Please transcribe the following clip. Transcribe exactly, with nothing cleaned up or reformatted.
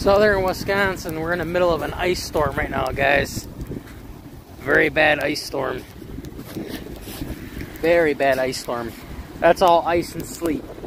Southern Wisconsin, we're in the middle of an ice storm right now, guys. Very bad ice storm. Very bad ice storm. That's all ice and sleet.